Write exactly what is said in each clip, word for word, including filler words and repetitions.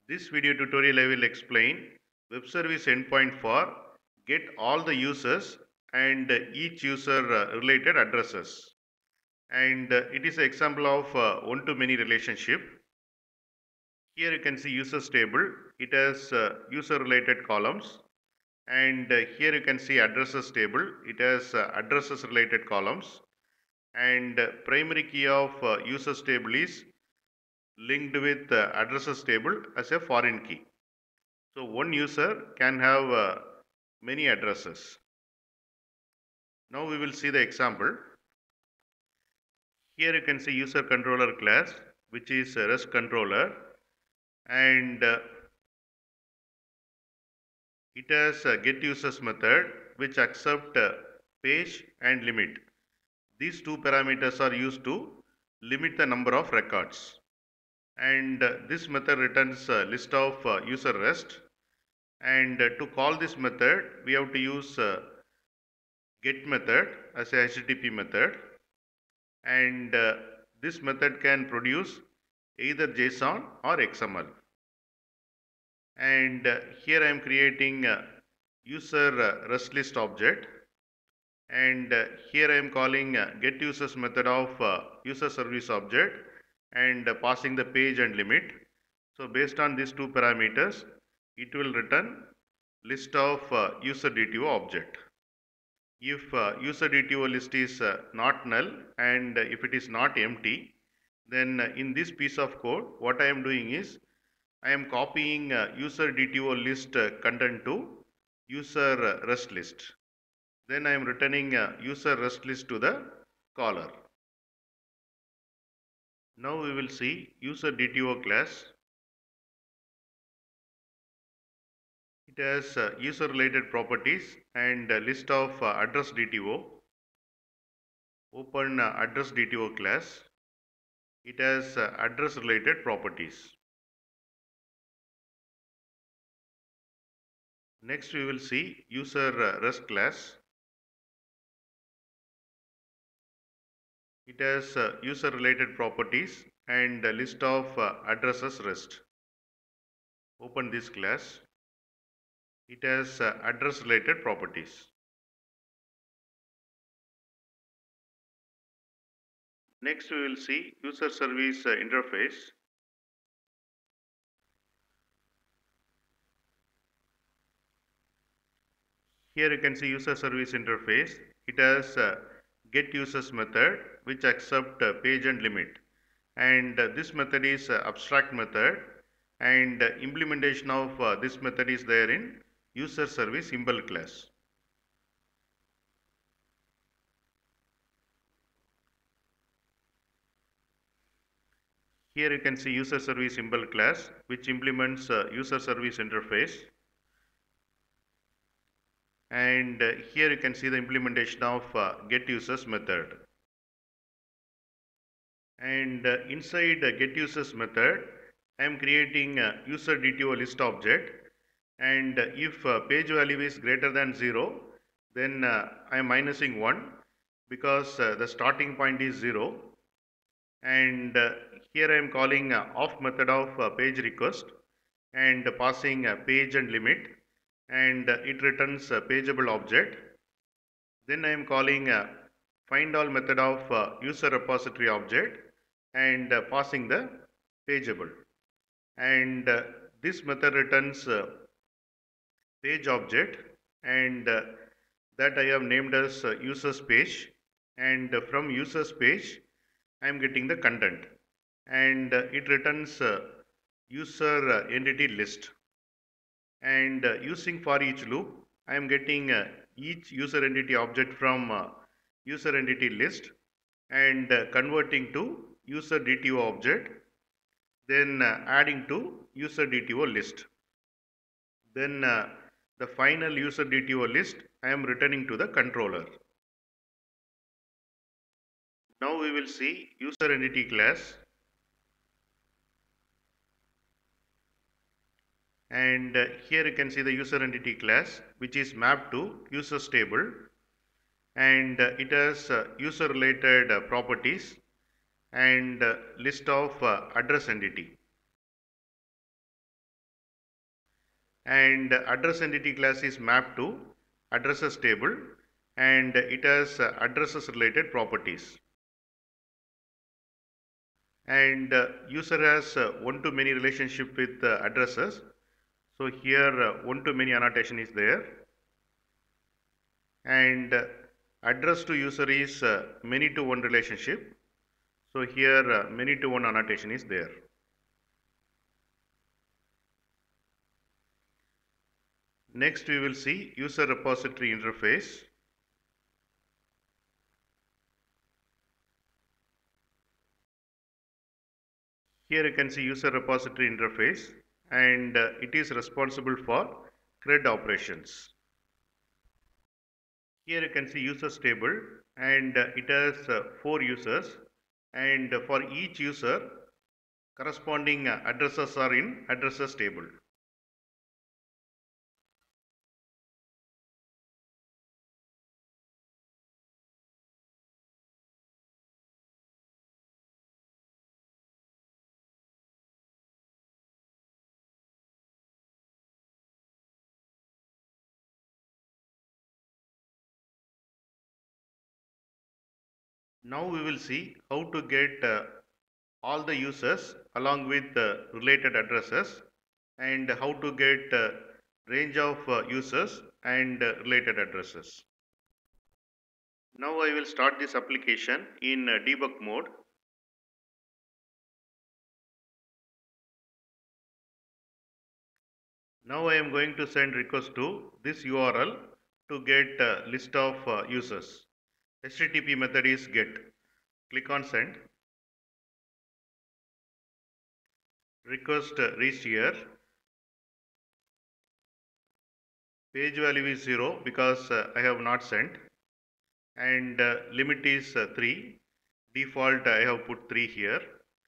This video tutorial I will explain web service endpoint for get all the users and each user uh, related addresses. And uh, it is an example of uh, one-to-many relationship. Here you can see users table. It has uh, user related columns. And uh, here you can see addresses table. It has uh, addresses related columns. And uh, primary key of uh, users table is linked with uh, addresses table as a foreign key. So one user can have uh, many addresses. Now we will see the example. Here you can see user controller class, which is a REST controller, and uh, it has a get users method which accept uh, page and limit. These two parameters are used to limit the number of records. And uh, this method returns a list of uh, user REST. And uh, to call this method, we have to use uh, get method as a H T T P method, and uh, this method can produce either JSON or X M L. And uh, here I am creating a user uh, REST list object, and uh, here I am calling uh, get users method of uh, user service object and uh, passing the page and limit. So based on these two parameters, it will return list of uh, user D T O object. If uh, user D T O list is uh, not null and uh, if it is not empty, then uh, in this piece of code, what I am doing is I am copying uh, user D T O list uh, content to user uh, REST list. Then I am returning uh, user REST list to the caller. Now we will see user D T O class. It has uh, user related properties and a list of uh, address D T O. Open uh, address D T O class. It has uh, address related properties. Next we will see user uh, REST class. It has uh, user related properties and a list of uh, addresses REST. Open this class. It has uh, address related properties. Next we will see user service uh, interface. Here you can see user service interface. It has uh, get users method which accept uh, page and limit, and uh, this method is uh, abstract method, and uh, implementation of uh, this method is there in user service symbol class. Here you can see user service symbol class which implements uh, user service interface, and uh, here you can see the implementation of uh, get users method. And uh, inside the get users method, I am creating a user D T O list object, and uh, if uh, page value is greater than zero, then uh, I am minusing one because uh, the starting point is zero. And uh, here I am calling uh, off method of uh, page request and uh, passing uh, page and limit, and uh, it returns a pageable object. Then I am calling uh, find all method of uh, user repository object and uh, passing the pageable, and uh, this method returns uh, page object, and uh, that I have named as uh, users page, and uh, from users page I am getting the content, and uh, it returns uh, user uh, entity list, and uh, using for each loop I am getting uh, each user entity object from uh, user entity list and uh, converting to user D T O object, then uh, adding to user D T O list. Then uh, the final user D T O list I am returning to the controller. Now we will see user entity class, and uh, here you can see the user entity class which is mapped to users table, and uh, it has uh, user related uh, properties and uh, list of uh, address entity. and address entity class is mapped to addresses table, and it has uh, addresses related properties. And uh, user has uh, one to many relationship with uh, addresses. So here uh, one to many annotation is there, and uh, address to user is uh, many to one relationship. So here uh, many to one annotation is there. Next we will see user repository interface. Here you can see user repository interface, and uh, it is responsible for CRUD operations. Here you can see users table, and uh, it has uh, four users, and uh, for each user corresponding uh, addresses are in addresses table. Now we will see how to get uh, all the users along with uh, related addresses, and how to get uh, range of uh, users and uh, related addresses. Now I will start this application in uh, debug mode. Now I am going to send request to this U R L to get a list of uh, users. H T T P method is get. Click on send. Request uh, reached here. Page value is zero because uh, I have not sent, and uh, limit is uh, three. Default I have put three here.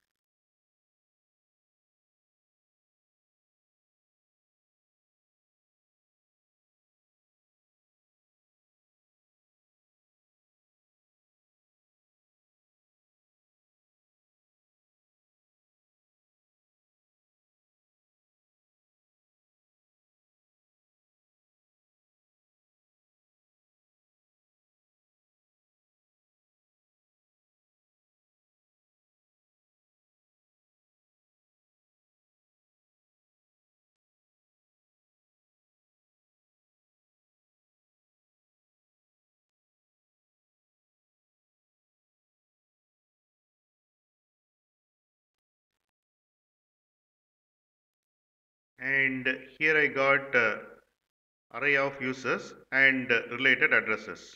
And here I got uh, array of users and uh, related addresses.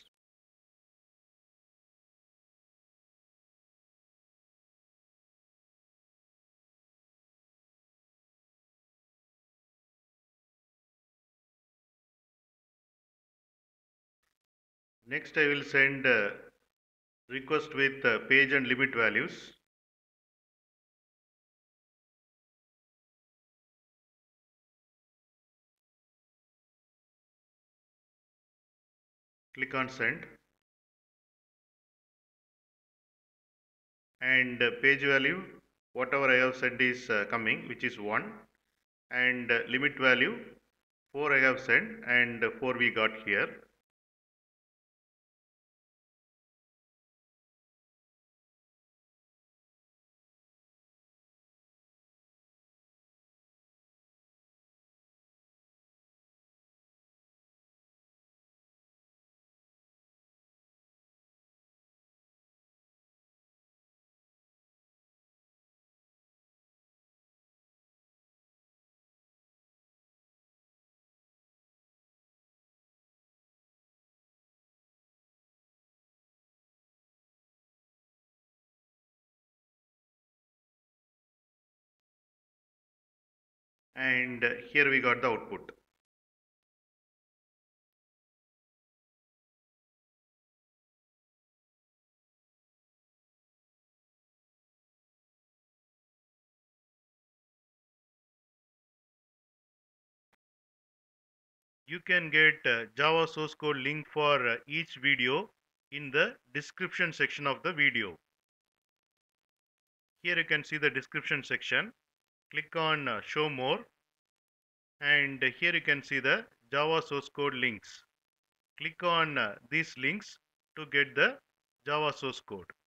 Next I will send uh, request with uh, page and limit values. Click on send, and uh, page value whatever I have sent is uh, coming, which is one, and uh, limit value four I have sent, and uh, four we got here. And uh, here we got the output. You can get uh, Java source code link for uh, each video in the description section of the video. Here you can see the description section. Click on uh, show more, and here you can see the Java source code links. Click on uh, these links to get the Java source code.